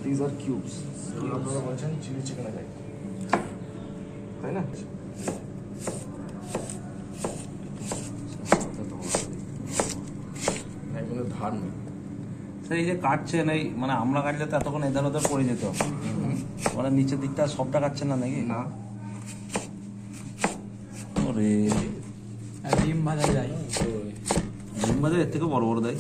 These are cubes. আপনারা বলছেন chilli chicken গাই, তাই না? ধার নেই স্যার, এই যে কাটছেন এই মানে আমরা কাটলে তো এতক্ষণ এধার ওধার পড়ে যেত, মানে নিচের দিকটা সবটা কাটছেন না নাকি? না, ওরে ডিম ভাজা যায়, ডিম ভাজা এর থেকে বড় বড় দেয়।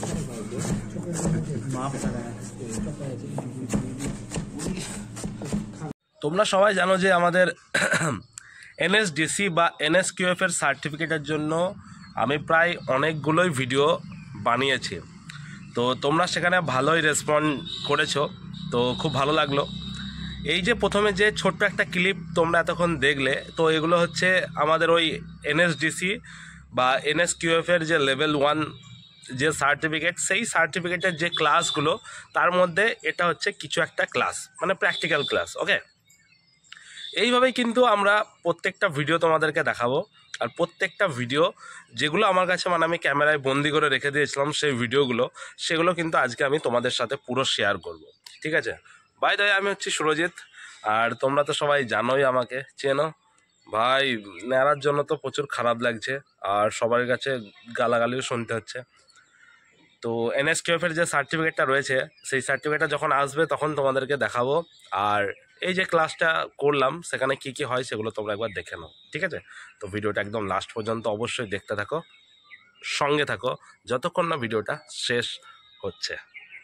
তোমরা সবাই জানো যে আমাদের এনএসডিসি বা এনএসকিউএফ এর সার্টিফিকেটের জন্য আমি প্রায় অনেকগুলোই ভিডিও বানিয়েছি। তো তোমরা সেখানে ভালোই রেসপন্ড করেছো, তো খুব ভালো লাগলো। এই যে প্রথমে যে ছোট্ট একটা ক্লিপ তোমরা এতক্ষণ দেখলে, তো এগুলো হচ্ছে আমাদের ওই এনএসডিসি বা এনএসকিউএফ এর যে লেভেল 1 যে সার্টিফিকেট, সেই সার্টিফিকেটের যে ক্লাসগুলো, তার মধ্যে এটা হচ্ছে কিছু একটা ক্লাস, মানে প্র্যাকটিক্যাল ক্লাস। ওকে, এইভাবেই কিন্তু আমরা প্রত্যেকটা ভিডিও তোমাদেরকে দেখাবো। আর প্রত্যেকটা ভিডিও যেগুলো আমার কাছে মানে আমি ক্যামেরায় বন্দি করে রেখে দিয়েছিলাম, সেই ভিডিওগুলো সেগুলো কিন্তু আজকে আমি তোমাদের সাথে পুরো শেয়ার করব, ঠিক আছে? বাই দ্য ওয়ে, আমি হচ্ছি সুরজিৎ, আর তোমরা তো সবাই জানোই, আমাকে চেনো। ভাই, নেড়ার জন্য তো প্রচুর খারাপ লাগছে, আর সবার কাছে গালাগালিও শুনতে হচ্ছে। তো এনএসকিউএফ এর যে সার্টিফিকেটটা রয়েছে, সেই সার্টিফিকেটটা যখন আসবে তখন তোমাদেরকে দেখাবো। আর এই যে ক্লাসটা করলাম সেখানে কি কি হয় সেগুলো তোমরা একবার দেখে নাও, ঠিক আছে? তো ভিডিওটা একদম লাস্ট পর্যন্ত অবশ্যই দেখতে থাকো, সঙ্গে থাকো যতক্ষণ না ভিডিওটা শেষ হচ্ছে।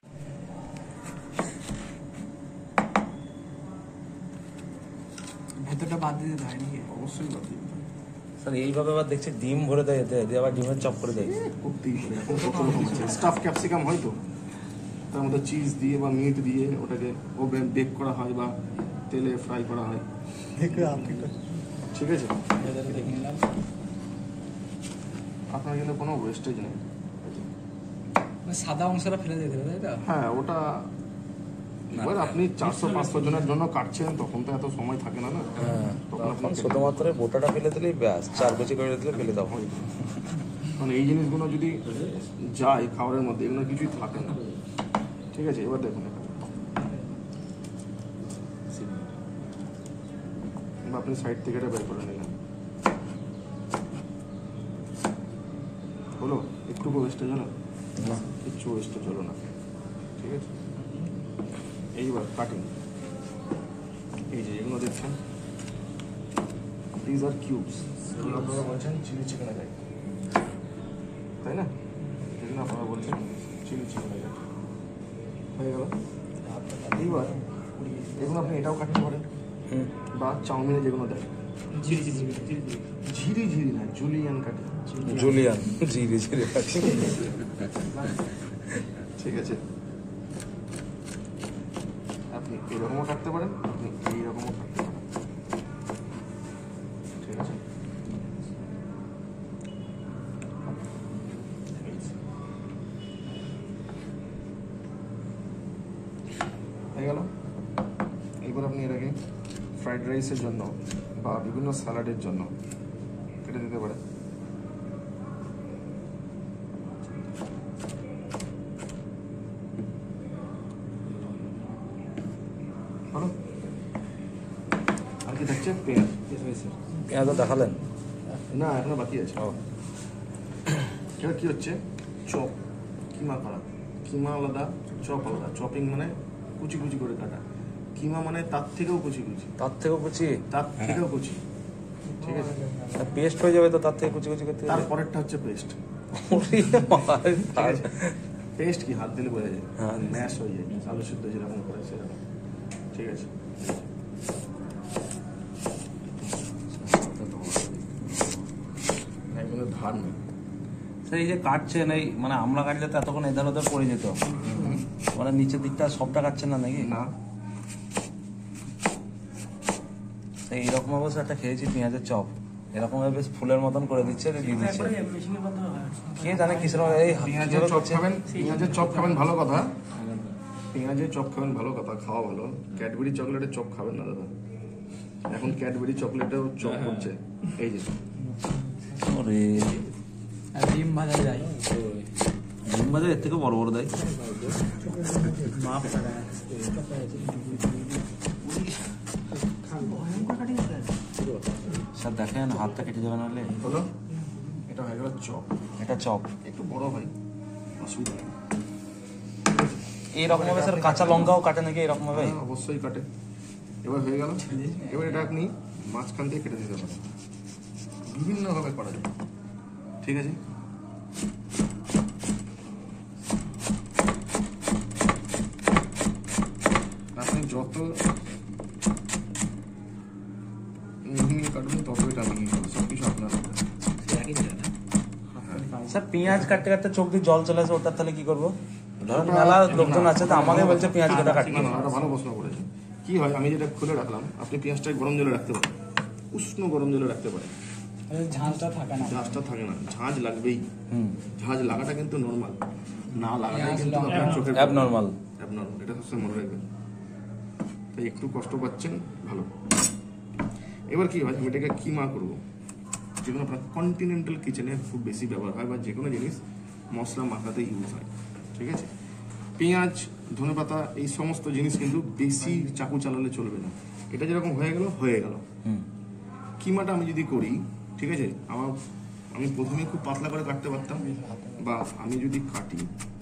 ভেতরটা বাদ দিতে হয় নাকি? অবশ্যই বাদ দিতে হবে। স্যার, এইভাবে আবার দেখছি ডিম ভরে দেয়, এতে দিয়ে আবার ডিমের চপ করে দেয়। করতেই হবে, এখন কত রকম আছে। স্টাফ ক্যাপসিকাম হয় তো, তার মধ্যে চিজ দিয়ে বা মিট দিয়ে ওটাকে ওভেন বেক করা হয় বা তেলে ফ্রাই করা হয়, ঠিক আছে? দেখে নিলাম। আপনার কিন্তু কোনো ওয়েস্টেজ নেই। সাদা অংশটা ফেলে দিতে হবে, তাই তো? হ্যাঁ, ওটা এবার আপনি 400-500 জনের জন্য কাটছেন, তখন তো এত সময় থাকে না, না? হ্যাঁ, তখন আপনি তখন শুধুমাত্র বোটাটা ফেলে দিলেই ব্যাস, 4 বেশি করে দিলে ফেলে দাও। মানে এই জিনিসগুলো যদি যায় খাবারের মধ্যে, এগুলো কিছুই থাকে না, ঠিক আছে? এবার দেখুন, এবার আপনি সাইড থেকে এটা বের করে নিলেন, হলো? একটুকু ওয়েস্টেজ হলো না? কিচ্ছু ওয়েস্টেজ হলো না, ঠিক আছে? এইবার কাটিং, এই যে এগুলো দেখছেন, দিজ আর কিউবস। আপনারা বলছেন চিলি চিকেন গাই, তাই না? এগুলো আপনারা বলছেন চিলি চিকেন গাই, হয়ে গেল। এইবার এগুলো আপনি এটাও কাটতে পারেন, বা চাউমিনে যেগুলো দেয় ঝিরি ঝিরি না, জুলিয়ান কাটে, জুলিয়ান ঝিরি ঝিরি, ঠিক আছে? আপনি এরকমও কাটতে পারেন, আপনি এইরকমও কাটতে পারেন, ঠিক আছে? হয়ে গেল। এবার আপনি এটাকে ফ্রাইড রাইসের জন্য বা বিভিন্ন স্যালাডের জন্য কেটে দিতে পারেন। ভালো, আর কি থাকছে? পেঁয়াজ। পেঁয়াজ দেখালেন না, এখনো বাকি আছে। এটা কি হচ্ছে? চপ, কিমা করা। কিমা আলাদা, চপ আলাদা। চপিং মানে কুচি কুচি করে কাটা, কিমা মানে তার থেকেও কুচি কুচি, তার থেকেও কুচি, তার থেকেও কুচি, ঠিক আছে? পেস্ট হয়ে যাবে তো তার থেকে কুচি কুচি করতে। তারপরেরটা হচ্ছে পেস্ট। পেস্ট কি হাত দিলে বোঝা যায়, ম্যাশ হয়ে যায়, আলু সিদ্ধ যেরকম করে সেরকম, ঠিক আছে? এগুলো ধার নেই। স্যার, এই যে কাটছেন এই মানে আমরা কাটলে তো এতক্ষণ এধার ওধার পড়ে যেত, মানে নিচের দিকটা সবটা কাটছেন না নাকি? না, এইরকম অবস্থা একটা খেয়েছি পেঁয়াজের চপ, এরকম ভাবে বেশ ফুলের মতন করে দিচ্ছে, দিয়ে দিচ্ছে। কে জানে কিসের এই পেঁয়াজের চপ খাবেন, পেঁয়াজের চপ খাবেন, ভালো কথা। পেঁয়াজের চপ খাবেন, ভালো কথা, খাওয়া ভালো। ক্যাডবেরি চকলেটের চপ খাবেন না দাদা, এখন ক্যাডবেরি চকলেটেও চপ করছে, এই যে। ওরে ডিম ভাজা যায়, ডিম ভাজা এর থেকে বড় বড় দেয়। মাপ কাটা স্যার দেখেন হাতটা কেটে যাবে নাহলে। হলো, এটা হয়ে গেল চপ। এটা চপ একটু বড় হয়, অসুবিধা নেই। এইরকম ভাবে স্যার কাঁচা লঙ্কাও কাটে নাকি এরকম ভাবে? হ্যাঁ, অবশ্যই কাটে। এবার হয়ে গেল। এবার এটা আপনি মাঝখান দিয়ে কেটে দিতে পারেন, বিভিন্নভাবে করা যায়। ঠিক আছে, আপনি যত মিহি কাটবেন তত এটা মিহি হবে, সবকিছু আপনার হাতে। স্যার পেঁয়াজ কাটতে কাটতে চোখ দিয়ে জল চলে আসে, ওটা তাহলে কি করবো? ধরুন মেলা লোকজন আছে তো আমাকে বলছে পেঁয়াজ কাটা কাটতে। না, এটা ভালো প্রশ্ন করেছে। কি হয়, আমি যেটা খুলে রাখলাম, আপনি পেঁয়াজটা গরম জলে রাখতে পারেন, উষ্ণ গরম জলে রাখতে পারেন। ঝাঁঝটা থাকে না, ঝাঁজটা থাকে না, ঝাঁজ লাগবেই। হুম, ঝাঁজ লাগাটা কিন্তু নর্মাল, না লাগাটাই কিন্তু আপনার চোখের অ্যাবনর্মাল। অ্যাবনর্মাল, এটা সবসময় মনে রাখবেন। তাই একটু কষ্ট পাচ্ছেন, ভালো। এবার কি হয়, আমি এটাকে কিমা করবো। যেগুলো আপনার কন্টিনেন্টাল কিচেনে খুব বেশি ব্যবহার হয়, বা যে কোনো জিনিস মশলা মাখাতে ইউজ হয়। ঠিক আছে, পেঁয়াজ, ধনেপাতা, এই সমস্ত জিনিস কিন্তু বেশি চাকু চালালে চলবে না। এটা যেরকম হয়ে গেল হয়ে গেল। হুম, কিমাটা আমি যদি করি, ঠিক আছে, আমি প্রথমে খুব পাতলা করে কাটতে পারতাম, বা আমি যদি কাটি,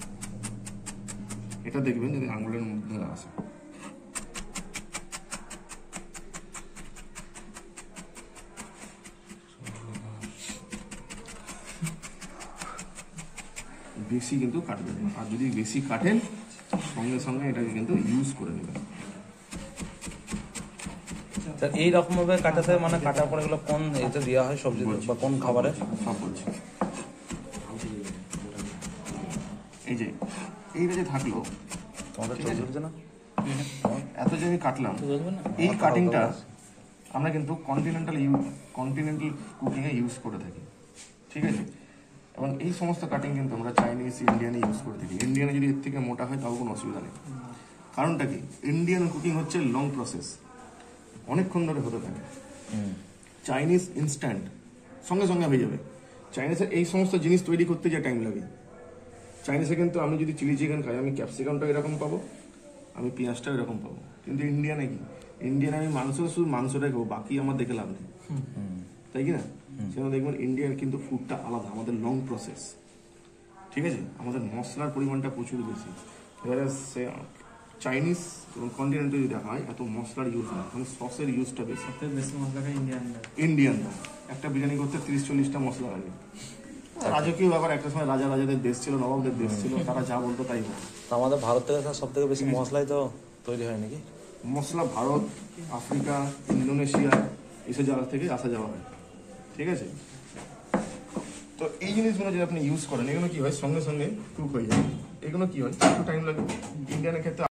এটা দেখবেন যদি আঙুলের মধ্যে আসে। বেশি কিন্তু কাটবেন না, আর যদি বেশি কাটেন সঙ্গে সঙ্গে এটাকে কিন্তু ইউজ করে নেবেন। স্যার এইরকম ভাবে কাটাতে মানে কাটার পরে এগুলো কোন এতে দেওয়া হয় সবজি বা কোন খাবারে? সব বলছি। এই যে এইটা যে থাকলো, তোমাদের ঠিক চোখ আছে। ধরছে না? এত যে আমি কাটলাম, এই কাটিংটা আমরা কিন্তু কন্টিনেন্টাল কুকিংয়ে ইউজ করে থাকি। ঠিক আছে, এবং এই সমস্ত কাটিং কিন্তু আমরা চাইনিজ, ইন্ডিয়ানে ইউজ করে থাকি। ইন্ডিয়ানে যদি এর থেকে মোটা হয় তাও কোনো অসুবিধা নেই। কারণটা কি, ইন্ডিয়ান কুকিং হচ্ছে লং প্রসেস, অনেকক্ষণ ধরে হতে থাকে। চাইনিজ ইনস্ট্যান্ট, সঙ্গে সঙ্গে হয়ে যাবে। চাইনিজের এই সমস্ত জিনিস তৈরি করতে যে টাইম লাগে। চাইনিজে কিন্তু আমি যদি চিলি চিকেন খাই, আমি ক্যাপসিকামটা এরকম পাবো, আমি পেঁয়াজটাও এরকম পাবো। কিন্তু ইন্ডিয়ানে কি, ইন্ডিয়ানে আমি শুধু মাংসটাই খাবো, বাকি আমার দেখে লাভ নেই, তাই কি না? সেখানে দেখবেন ইন্ডিয়ার কিন্তু ফুডটা আলাদা, আমাদের লং প্রসেস। ঠিক আছে, আমাদের মশলার পরিমাণটা প্রচুর বেশি। এবারে সে চাইনিজ এবং কন্টিনেন্টাল যদি হয়, এত মশলার ইউজ না, মানে সসের ইউজটা বেশি। বেশি মশলাটা ইন্ডিয়ানরা একটা বিরিয়ানি করতে 30-40টা মশলা লাগে। রাজকীয় ব্যাপার, একটা সময় রাজাদের দেশ ছিল, নবাবদের দেশ ছিল, তারা যা বলতো তাই হতো। তো আমাদের ভারত থেকে সব থেকে বেশি মশলাই তো তৈরি হয় নাকি? মশলা ভারত, আফ্রিকা, ইন্দোনেশিয়া এইসব জায়গা থেকে আসা যাওয়া হয়। ঠিক আছে, তো এই জিনিসগুলো যদি আপনি ইউজ করেন, এগুলো কি হয়, সঙ্গে সঙ্গে কুক হয়ে যায়। এগুলো কি হয়, একটু টাইম লাগে। ইন্ডিয়ানের ক্ষেত্রে